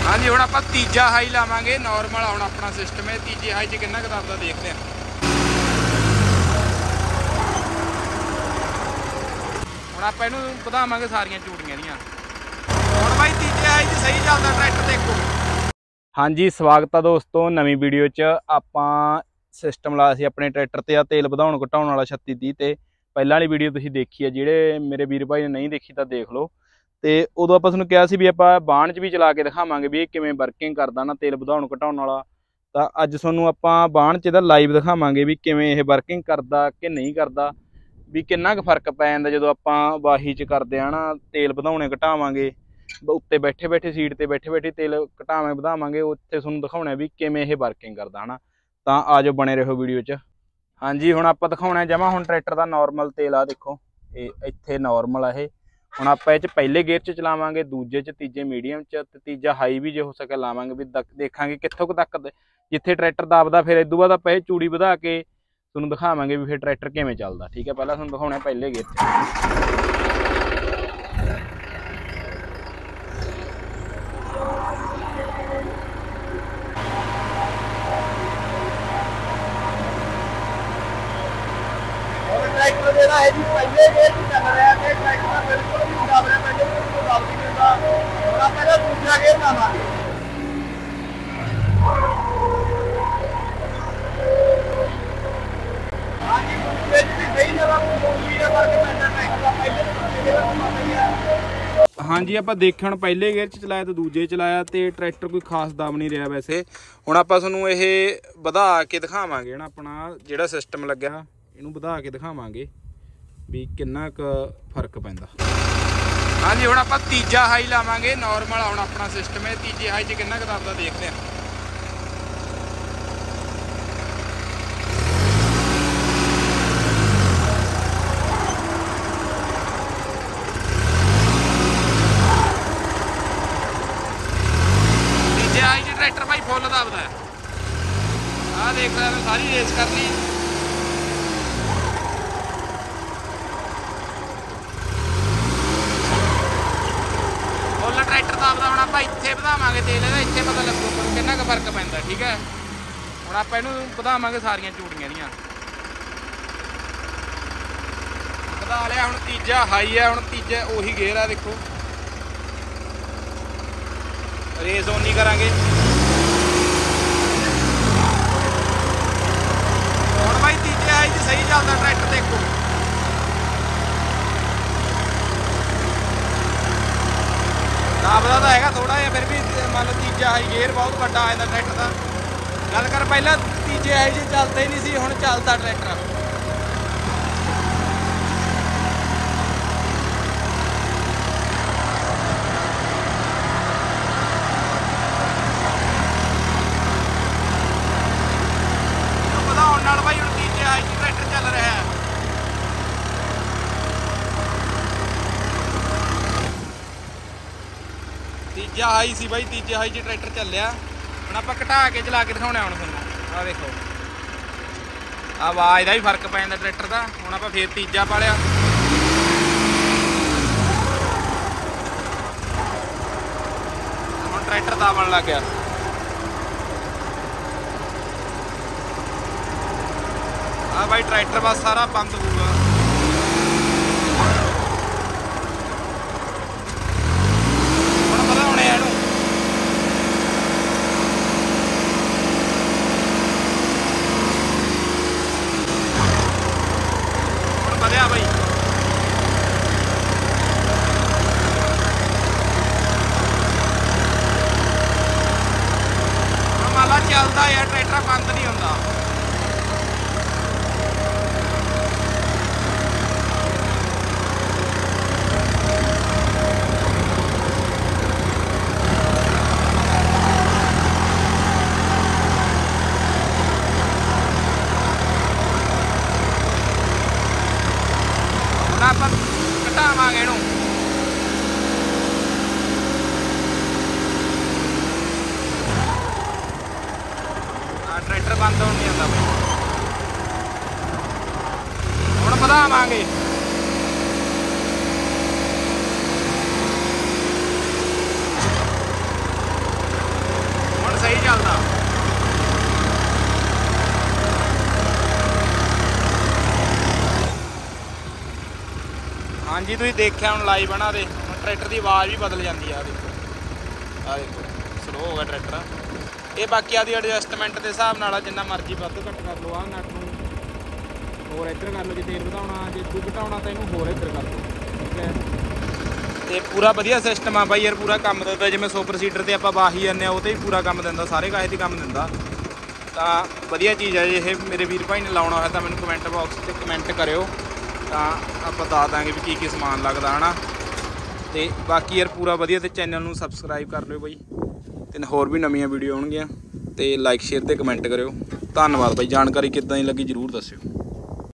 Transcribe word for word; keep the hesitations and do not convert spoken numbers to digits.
हाँ जी हुण आपां तीजा हाई लावांगे। नॉर्मल हुण अपना सिस्टम है, तीजे हाई च किन्ना किताब दा देखते हैं। हुण आपां इहनूं वधावांगे सारियां चूड़ियां इहदियां। हुण भाई तीजे हाई च सही चलदा ट्रैक्टर देखो। हाँ जी स्वागत है दोस्तों नवीं वीडियो च। आपां सिस्टम लाया सी अपने ट्रैक्टर ते आ तेल वधाउण घटाउण वाला छत्ती तीह ते। ਪਹਿਲਾਂ वाली वीडियो तुसीं देखी है, ਜਿਹੜੇ मेरे वीर भाई ने नहीं देखी तो देख लो। तो उदों आपां तुहानूं कहा सी भी आपां बाण च भी चला के दिखावांगे भी किवें वर्किंग करदा ना तेल वधाउण घटाउण वाला। तो अज तुहानूं आपां बाण च इहदा लाइव दिखावांगे भी किवें इह वर्किंग करदा कि नहीं करदा, भी किन्ना क फर्क पै जांदा जदों आपां वाही च करदे आ ना तेल वधाउणे घटावांगे। उत्ते बैठे बैठे सीट ते बैठे बैठे तेल घटावां वधावांगे, उत्थे तुहानूं दिखाउणा भी किवें इह वर्किंग करदा है ना। तां आ जाओ बने रहो वीडियो च। हाँ जी हुण आपां दिखाउणा जमा हुण ट्रैक्टर दा नॉर्मल तेल आ देखो, इत्थे नॉर्मल आ। इह हुण आपां इह च पहले गेयर च चलावांगे, दूजे च, तीजे मीडियम च ते तीजा हाई भी जे हो सके लावांगे भी देखांगे कित्थों क तक जिथे ट्रैक्टर दबदा फिर इदों बाद आपां इह चूड़ी वधा के तुहानूं दिखावांगे भी फिर ट्रैक्टर किवें चलदा। ठीक है पहलां तुहानूं दिखाउणा पहले गेयर च। ट्रैक्टर जेहड़ा है जी पहले गेयर च चल रहा है, ट्रैक्टर बिल्कुल भी दब रहा, पहले बिल्कुल दब नहीं दिंदा। हुण आपां इहदा दूजा गेयर लावांगे। हाँ जी दूजे च भी सही जगह मूवी का फर्क पैंदा ट्रैक्टर दा, पहले दूजे गेयर च पता ही है। हाँ जी आपां देखिआ हुण पहले गेयर च चलाया तो दूजे चलाया तो ट्रैक्टर कोई खास दब नहीं रहा। वैसे हुण आपां तुहानूं इह वधा के दिखावांगे ना, अपना जिहड़ा सिस्टम लग्गिआ इहनूं वधा के दिखावांगे भी किन्ना क फर्क पैंदा। हाँ जी हुण आपां तीजा हाई लावांगे। नॉर्मल हुण अपना सिस्टम है, तीजे हाई च किन्ना किताब दा देखते हैं। तीजे हाई च ट्रैक्टर भाई फुल दबदा है। आ देख रहे हो सारी रेस करनी ट्रैक्टर दबदा। हुण आपां इत्थे वधावांगे तेल इहदा, इत्थे पता लगू किन्ना क फर्क पैंदा। ठीक है हुण आपां इहनूं वधावांगे सारियां चूड़ियां इहदियां। वधा लिया हुण तीजा हाई है, हुण तीजा उही गेयर आ देखो। रेस ओनी करांगे। हुण भाई तीजे हाई च सही चलदा ट्रैक्टर देखो। दबदा तो है थोड़ा जिहा, फिर भी मान लो तीजा हाई गेयर बहुत वड्डा आ जांदा ट्रैक्टर का। गल कर पहला तीजे हाई च चलदा ही नहीं सी, हुण चलदा ट्रैक्टर। ਵਧਾਉਣ ਨਾਲ भाई हुण तीजे हाई च ट्रैक्टर चल रहा है। तीजा हाई सी भाई, तीजे हाई च ट्रैक्टर चलिया। हुण आपां घटा के चला के दिखाउणा हुण तुहानूं। आ देखो आवाज़ दा भी फर्क पै जांदा ट्रैक्टर दा। हुण आपां फिर तीजा पा लिया। हुण ट्रैक्टर दबण लग गया। आ भाई ट्रैक्टर बस सारा बंद होऊगा। हुण ਵਧਾਉਣੇ ਆ ਇਹਨੂੰ। ਹੁਣ ਵਧਿਆ ਬਾਈ। ਹੁਣ ਮੰਨ ਲਾ ਚੱਲਦਾ ਯਾਰ ਟਰੈਕਟਰ ਬੰਦ ਨਹੀਂ ਹੁੰਦਾ। आपां घटावांगे इहनूं। ट्रैक्टर बंद होण नहीं आंदा बई। हुण ਵਧਾਵਾਂਗੇ। ਹਾਂਜੀ ਤੁਸੀਂ ਦੇਖਿਆ ਹੁਣ ਲਾਈਵ ਬਣਾ ਦੇ ਟਰੈਕਟਰ ਦੀ ਆਵਾਜ਼ ਵੀ ਬਦਲ ਜਾਂਦੀ ਆ। ਦੇਖੋ ਆ ਦੇਖੋ ਸਲੋ ਹੋ ਗਿਆ ਟਰੈਕਟਰ। ਇਹ ਬਾਕੀ ਆਦੀ ਐਡਜਸਟਮੈਂਟ ਦੇ ਹਿਸਾਬ ਨਾਲ ਜਿੰਨਾ ਮਰਜ਼ੀ ਵੱਧ ਘੱਟ ਕਰ ਲਓ। ਆ ਨਟ ਨੂੰ ਹੋਰ ਇੱਧਰ ਕਰ ਲਓ, ਜੇ ਤੇਲ ਵਧਾਉਣਾ ਜੇ ਤੂੰ ਘਟਾਉਣਾ ਤਾਂ ਇਹਨੂੰ ਹੋਰ ਇੱਧਰ ਕਰ ਲਓ। ਠੀਕ ਹੈ ਤੇ ਪੂਰਾ ਵਧੀਆ ਸਿਸਟਮ ਆ ਬਾਈ ਯਾਰ, ਪੂਰਾ ਕੰਮ ਦਿੰਦਾ। ਜਿਵੇਂ ਸੁਪਰ ਸੀਡਰ ਤੇ ਆਪਾਂ ਵਾਹੀ ਜਾਂਦੇ ਆ ਉਹ ਤੇ ਵੀ ਪੂਰਾ ਕੰਮ ਦਿੰਦਾ, ਸਾਰੇ ਕਾਹੇ ਦੀ ਕੰਮ ਦਿੰਦਾ। ਤਾਂ ਵਧੀਆ ਚੀਜ਼ ਹੈ। ਇਹ ਮੇਰੇ ਵੀਰ ਭਾਈ ਨੇ ਲਾਉਣਾ ਹੋਇਆ ਤਾਂ ਮੈਨੂੰ ਕਮੈਂਟ ਬਾਕਸ 'ਤੇ ਕਮੈਂਟ ਕਰਿਓ, ਤਾਂ ਆਪਾਂ ਦੱਸ ਦਾਂਗੇ ਵੀ ਕੀ ਕੀ ਸਮਾਨ ਲੱਗਦਾ ਹੈ ਨਾ। ਤੇ ਬਾਕੀ ਯਾਰ ਪੂਰਾ ਵਧੀਆ। ਤੇ ਚੈਨਲ ਨੂੰ ਸਬਸਕ੍ਰਾਈਬ ਕਰ ਲਿਓ ਬਾਈ, ਤੇ ਹੋਰ ਵੀ ਨਵੀਆਂ ਵੀਡੀਓ ਆਉਣਗੀਆਂ। ਤੇ ਲਾਈਕ ਸ਼ੇਅਰ ਤੇ ਕਮੈਂਟ ਕਰਿਓ। ਧੰਨਵਾਦ ਬਾਈ। ਜਾਣਕਾਰੀ ਕਿੱਦਾਂ ਦੀ ਲੱਗੀ ਜ਼ਰੂਰ ਦੱਸਿਓ।